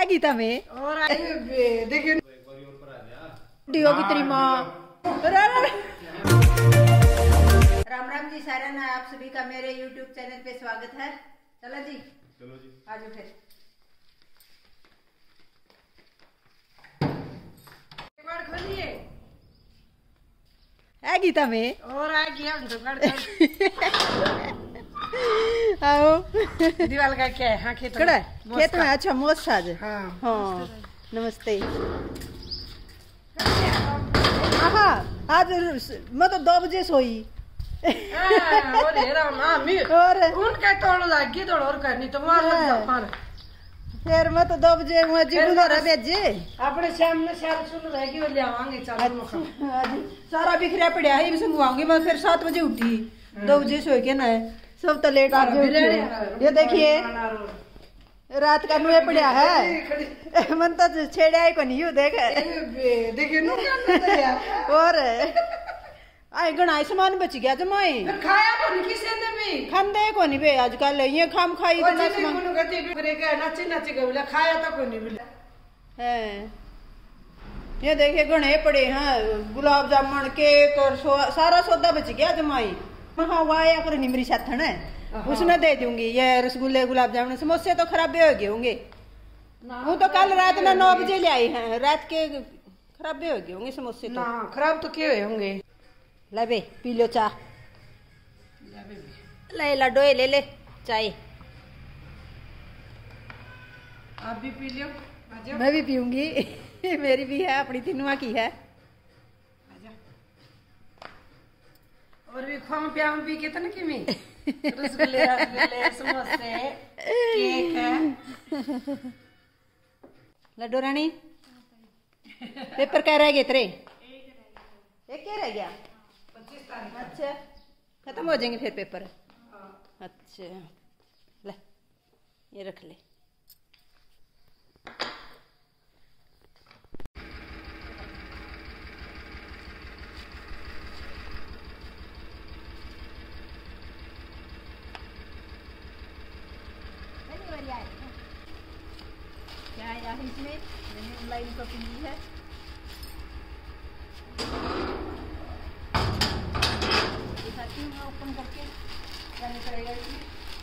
गीता में और देखिए डियो की तेरी माँ। राम राम जी सारा ना, आप सभी का मेरे YouTube चैनल पे स्वागत है। चलो जी आजो फिर एक बार खोलिए। है गीता में और आ गया हम तो आओ दीवाल का क्या है? हाँ खेत कड़ा में खेत में। अच्छा मोस साज। हाँ हाँ नमस्ते। हाँ आज मैं तो 2 बजे सोई। और हेरा मामी और उनका तोड़ लागी तोड़ और करनी तो मार लग जाओ खाना। फिर मैं तो 2 बजे मुझे बुलारा भेजे। अपने शाम में शाल सुन रहेगी वो ले आवांगे चालू में सारा बिखरा पड़ा है, ये संगवाऊंगी मैं। फिर 7 बजे उठी, 2 बजे सो के ना सब तो लेट आज उठी। ये देखिए रात का मुँह पड़ा है, मन तो छेड़ा ही को नहीं यू देख देखिए और आई गणाई सामान बच गया जमाई। खाया को नहीं किसी ने भी खाते को नहीं बे आजकल ये खाम खाई वो इतना जी सामान को कहते भी ब्रेक नाचे नाचे गवला खाया तो को नहीं मिला है। ये देखिए गणे पड़े हैं, गुलाब जामुन केक और सारा सौदा बच गया जमाई। हाँ वाया कर निमरी साथन है, उसने दे दूंगी। ये रसगुल्ले गुलाब जामुन समोसे तो खराब हो गए होंगे। वो तो कल रात ना 9 बजे ले आई हैं, रात के खराब हो गए होंगे समोसे तो। ना खराब तो क्यों होंगे। ले बे पी लो चाय, ले लड्डू ले ले चाय। आप भी पी लो। आजा मैं भी पीऊंगी मेरी भी है, अपनी तीनुआ की है। आजा और भी खाम प्याम भी कितने की में रसगुल्ले रसगुल्ले समोसे केक है। लड्डू रानी पेपर क्या रह गए तेरे? एक क्या रह गया? 25 तारीख। अच्छा खत्म हो जाएंगे फिर पेपर। अच्छा ले ये रख ले। क्या आया है इसमें? मैंने ऑनलाइन शॉपिंग की है। दिखाती हूँ मैं ओपन करके क्या निकलेगा इसमें।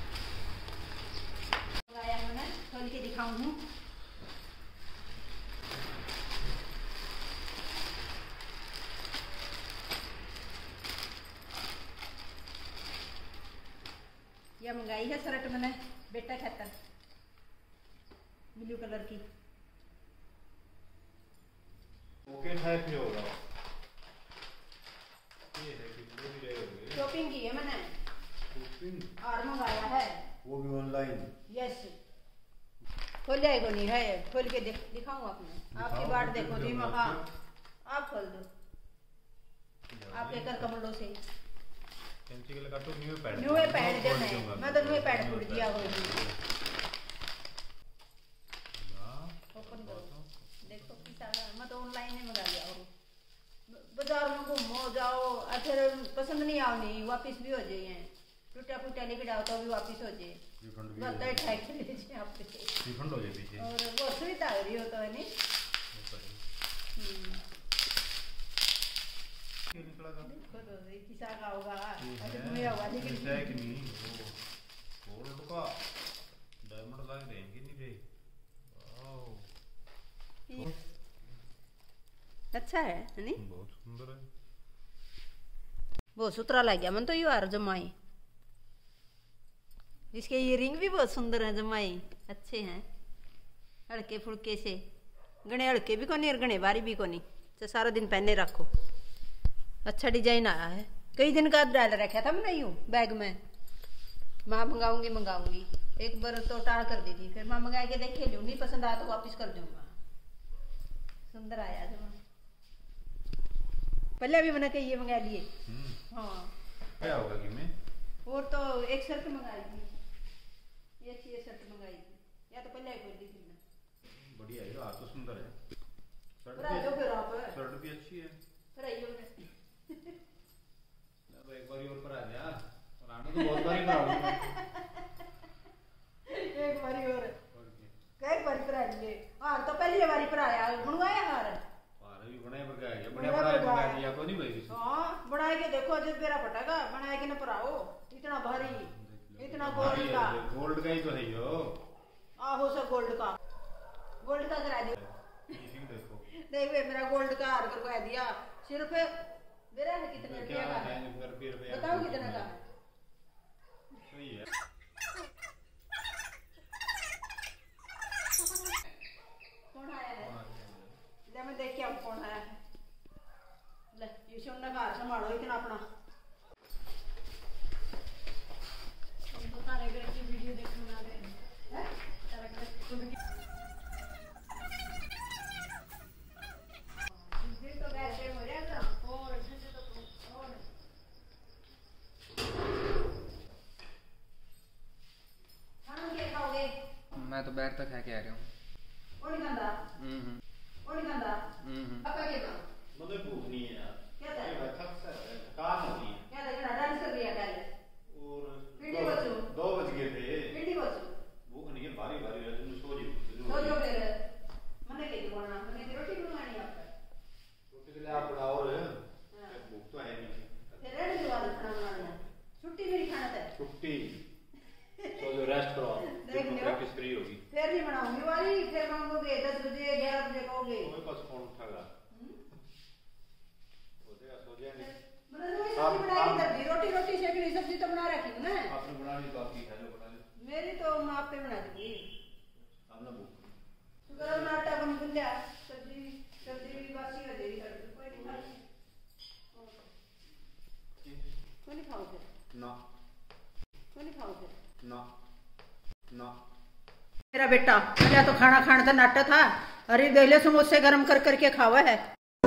आया मैंने खोल के दिखाऊँ। यह मंगाई है शर्ट मैंने बेटा खातर, ब्लू कलर की। ओके टाइप ही होगा। शॉपिंग की है मैंने शॉपिंग और मंगाया है वो भी ऑनलाइन। यस खोल को नहीं है, खोल के दिखाऊं आपने। आपकी बाट देखो जी महा, आप खोल दो आप लेकर कमलों से कैंची के लगा तो न्यू पैड देना है। मैं तो न्यू पैड फूट दिया हो ओपन करो देखो किसा। मैं तो ऑनलाइन ही मंगा लिया। और बाजार में घूमो जाओ और फिर पसंद नहीं आओ नहीं वापिस भी हो जाइए। टूटा फूटा लेके जाओ तो भी वापिस हो जाए। रिफंड हो जाए पीछे। और वो सुविधा हो रही हो तो है नहीं। निकला था देखो तो किसा का होगा लेकिन है कि नहीं वो गोल्ड का डायमंड लग रहे हैं कि नहीं रे। वाओ अच्छा है नहीं? बहुत सुंदर है। बहुत सुथरा लग गया मन तो यू यार जमाई। इसके इयरिंग भी बहुत सुंदर है जमाई, अच्छे हैं हल्के फुल्के से। गणे हल्के भी कोनी और गणे भारी भी कोनी, तो सारा दिन पहने रखो। अच्छा डिजाइन आया है, कई दिन का डाल रखा था मैंने यूं बैग में। माँ मंगाऊंगी एक बार तो टाल कर दी थी, फिर माँ मंगा के देखे लूँ, नहीं पसंद आया तो वापिस कर दूंगा। सुंदर आया जमा। पहले भी मैंने ये मंगा लिए। हाँ क्या होगा कि मैं और तो एक शर्ट मंगाई थी, ये अच्छी शर्ट मंगाई थी, या तो पहले कोई दी थी ना। बढ़िया है यार, तो सुंदर है। शर्ट भी अच्छी है। फिर आइयो अब एक बार और पर आ जा और आने तो बहुत बारी कराऊंगा। एक बारी और कई बारी करा लिए। हार तो पहली बारी पर आया बनवाया हार हार भी बनाए पर गए बना दिया को नहीं भाई हाँ बनाए के देखो जब मेरा फटेगा बनाए के न पराओ इतना भारी इतना गोल्ड का ही तो है यो आहो सर गोल्ड का करा दो देखो देख वे मेरा गोल्ड का हार करवा दिया सिर्फ मेरा है कितने रुपया का है बताओ कितने का सही है कौन आया है ले मैं देख के अब कौन आया है ले ये सोना का हार संभालो इतना अपना हम तो तारे घर की वीडियो देखने आ गए हैं तारे घर खुद की तो बैठे हो जाएगा और झंडे तो और खाना क्या खाओगे मैं तो बैठ तक खा के आ रहा हूँ। कौन खांदा पापा के पास मुझे भूख नहीं है यार क्या था ये थक सा है काम होती है क्या था डांस कर लिया कल और पीढ़ी बच्चों 2 बज गए थे पीढ़ी बच्चों भूख नहीं है भारी भारी है तुम सो तो जो फिर मने के बनाना मने की रोटी बनवानी है आपका रोटी के लिए आप बनाओ रे भूख तो है नहीं फिर रेड के बाद खाना बनाना है छुट्टी मेरी खाना है छुट्टी सो जो रेस्ट करो देख लियो प्रैक्टिस फ्री होगी फिर नहीं बनाऊंगी वाली फिर मांगोगे 10 बजे 11 बजे कहोगे कोई पास कौन उठाएगा हो जाएगा सो जाएंगे मैंने रोटी सब्जी बनाई थी रोटी सेकनी सब्जी तो बना रखी हूं ना आपने बनानी तो आपकी खा लो बना लो मेरी तो मैं आप पे बना दूंगी हमने भूख शुगर में आटा बन गया सब्जी भी बासी हो जाएगी कोई नहीं खाती कोई नहीं खाओगे ना कोई नहीं खाओगे ना ना मेरा बेटा पहले तो खाना खाने का नाटा था अरे देले समोसे गरम कर करके खावा है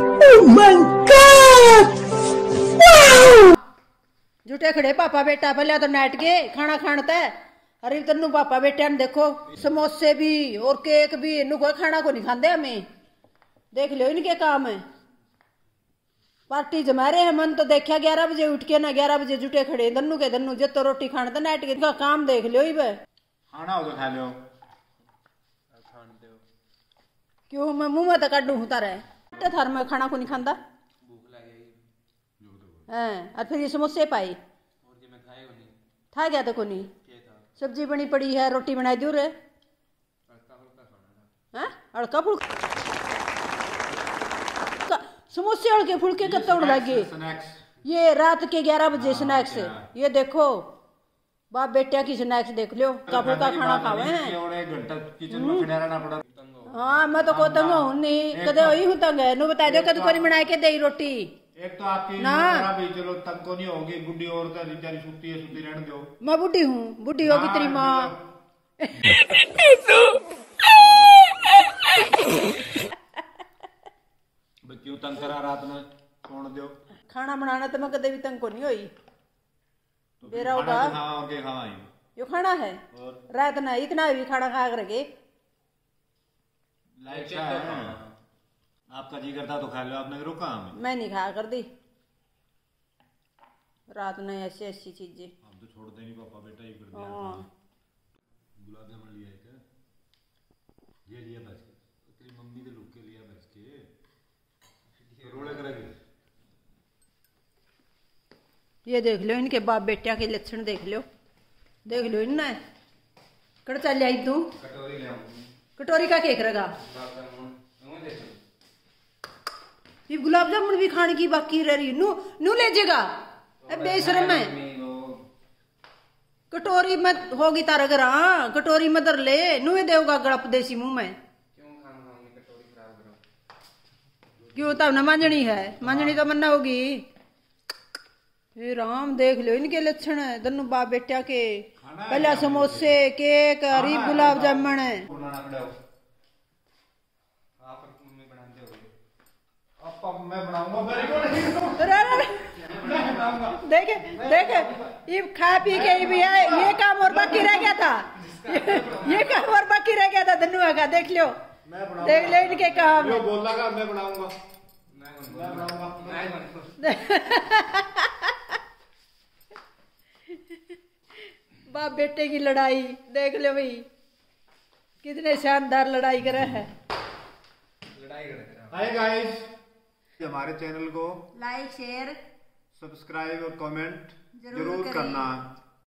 झूठे खड़े पापा बेटा पहले तो नाट के खाना खानता है अरे तन्नू पापा बेटा ने देखो समोसे भी और केक भी इन्नू कोई खाना को नहीं खाते हमें देख लो इनके काम है पार्टी जमा रहे हैं मन तो देखा 11 बजे उठ के ना 11 बजे जुटे खड़े दन्नू के दन्नू जितो रोटी खाना था नाट के इनका काम देख लो ही वह खाना हो तो खा लो खान दो क्यों मैं मुंह में तो काटू होता रहे थार में खाना को नहीं खाता भूख लगेगी हैं और फिर ये समोसे पाई और जी मैं खाएगा नहीं था क्या तो को नहीं क्या था सब्जी बनी पड़ी है रोटी बनाई दूर है हल्का हल्का खाना था हैं हड़का फुल्का समोसे हड़के फुल्के कब तोड़ लगे स्नैक्स ये रात के 11 बजे स्नैक्स ये देखो बाप बेटिया की स्नैक्स देख लो कपड़े का खाना खावे हैं और 1 घंटा किचन में खड़ा रहना पड़ा हाँ मैं तो को तंग हूं नहीं कदे वही हूं तंग है नु बता दो कद कोनी बना के देई रोटी एक तो आपकी ना। भी चलो तंग को नहीं होगी बुढ़ी औरत है बेचारी सुती है सुती रहने दो मैं बुढ़ी हूँ बुढ़ी होगी तेरी माँ क्यों तंग करा रात में छोड़ दो खाना बनाना तो मैं कदे भी तंग को नहीं होई तो बेरा होगा और के खावा यो खाना है और रात ना इतना भी खाना खा करके लाइट है आपका जी करता तो खा लो आपने रुका हमें मैं नहीं खा कर दी रात में ऐसी ऐसी चीजें हम तो छोड़ देंगे पापा बेटा ये कर दिया हाँ गुलाब जामुन लिया है क्या ये लिया बस के तेरी मम्मी के लुक के लिया बस के रोले करेंगे ये देख लो इनके बाप बेटिया के लक्षण देख लो इनने कड़ चल आई तू कटोरी ले आऊँ कटोरी का केक रगा गुलाब जामुन यूं ले चल ये गुलाब जामुन भी खाने की बाकी रह रही नू नू ले जेगा बेशरम है कटोरी में होगी तारा घर कटोरी में दर ले नू देगा गड़प देसी मुंह में क्यों खाना खाऊंगी कटोरी खराब करो क्यों तब न मांझनी है मांझनी तो मन्ना होगी ये राम देख लो इनके लक्षण है दोनों बाप बेटिया के पहला समोसे केक हरी गुलाब जामुन है बनाना खड़ा हो आप मम्मी बनाते हो अब मैं बनाऊंगा फिर अरे, अरे, देखे देखे ये खा पी के भी है ये काम और बाकी रह गया था ये काम और बाकी रह गया था धनुआ का देख लो मैं बनाऊंगा देख लो इनके काम जो बोल लगा मैं बनाऊंगा मैं बनाऊंगा बाप बेटे की लड़ाई देख लो भाई कितने शानदार लड़ाई करे है हाय गाइस, हमारे चैनल को लाइक शेयर सब्सक्राइब और कमेंट जरूर जरूर करें। करना।